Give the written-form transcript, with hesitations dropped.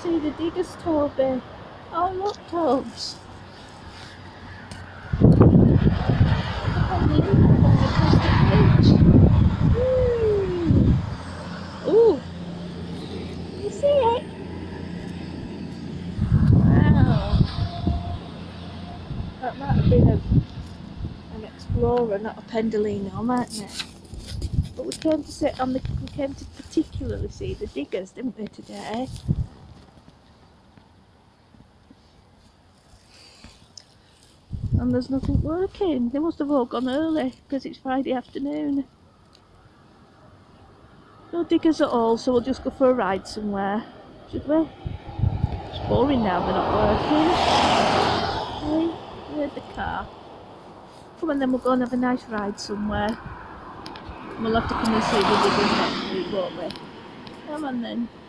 see the diggers, Toby. Oh, look, Tobes. Look on the across the bridge. Ooh. You see it? Wow. That might have been an Explorer, not a Pendolino, mightn't it? But we came to particularly see the diggers, didn't we, today? And there's nothing working. They must have all gone early because it's Friday afternoon. No diggers at all, so we'll just go for a ride somewhere, should we? It's boring now they're not working. Hey, where's the car? Come on then, we'll go and have a nice ride somewhere. We'll have to come and see the diggers next week, won't we? Come on then.